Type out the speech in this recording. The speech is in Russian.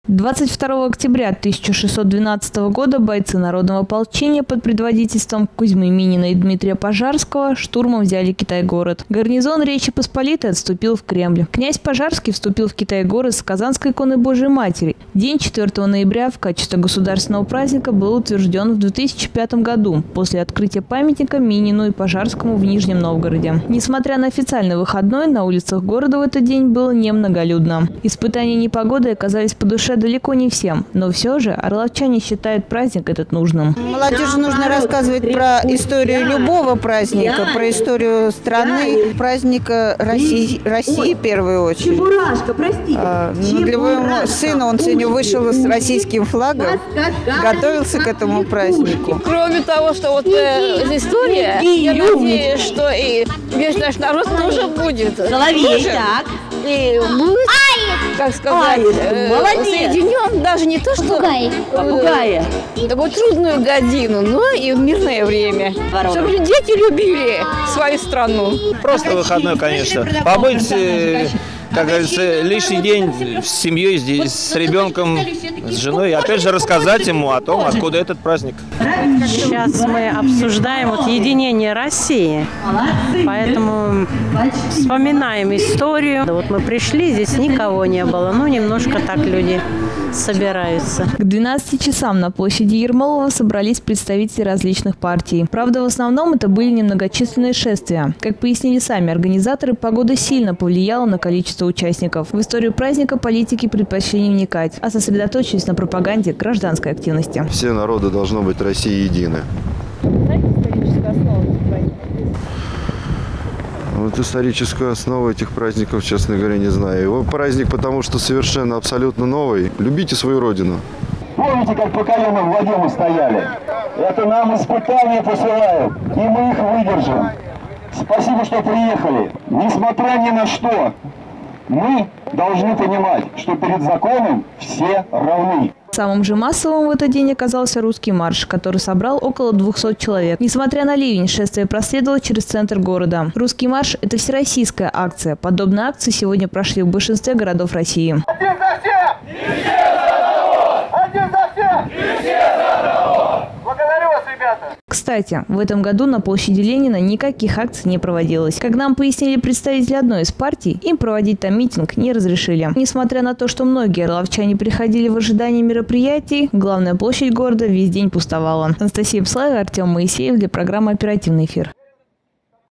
22 октября 1612 года бойцы Народного ополчения под предводительством Кузьмы Минина и Дмитрия Пожарского штурмом взяли Китай-город. Гарнизон Речи Посполитой отступил в Кремль. Князь Пожарский вступил в Китай-город с Казанской иконой Божией Матери. День 4 ноября в качестве государственного праздника был утвержден в 2005 году после открытия памятника Минину и Пожарскому в Нижнем Новгороде. Несмотря на официальный выходной, на улицах города в этот день было немноголюдно. Испытания непогоды оказались по душе далеко не всем, но все же орловчане считают праздник этот нужным. Молодежи нужно рассказывать про историю любого праздника, про историю страны, праздника России в первую очередь. Для моего сына, он сегодня вышел с российским флагом, готовился к этому празднику. Кроме того, что вот история, я надеюсь, что и весь наш народ тоже будет. Соловей, так. И будет, как сказать, соединен даже не то, что попугая, такую трудную годину, но и в мирное время. Чтобы дети любили свою страну. Просто выходной, конечно. Побыть, как говорится, лишний день с семьей, здесь, с ребенком, с женой. И опять же рассказать ему о том, откуда этот праздник. Сейчас мы обсуждаем единение России, поэтому вспоминаем историю. Вот мы пришли, здесь никого не было, но немножко так люди собираются. К 12 часам на площади Ермолова собрались представители различных партий. Правда, в основном это были немногочисленные шествия. Как пояснили сами организаторы, погода сильно повлияла на количество участников. В историю праздника политики предпочли не вникать, а сосредоточились на пропаганде гражданской активности. Все народы должны быть России едины. Знаете историческую основу этих праздников? Вот историческую основу этих праздников, честно говоря, не знаю. Его праздник, потому что совершенно абсолютно новый. Любите свою родину. Помните, как по колоннам в воде мы стояли? Это нам испытания посылают, и мы их выдержим. Спасибо, что приехали. Несмотря ни на что, мы должны понимать, что перед законом все равны. Самым же массовым в этот день оказался русский марш, который собрал около 200 человек. Несмотря на ливень, шествие проследовало через центр города. Русский марш – это всероссийская акция. Подобные акции сегодня прошли в большинстве городов России. Один за всех! И все за одного! Один за всех! И все за одного! Благодарю вас, ребята! Кстати, в этом году на площади Ленина никаких акций не проводилось. Как нам пояснили представители одной из партий, им проводить там митинг не разрешили. Несмотря на то, что многие орловчане приходили в ожидании мероприятий, главная площадь города весь день пустовала. Анастасия Пслаева, Артем Моисеев для программы «Оперативный эфир».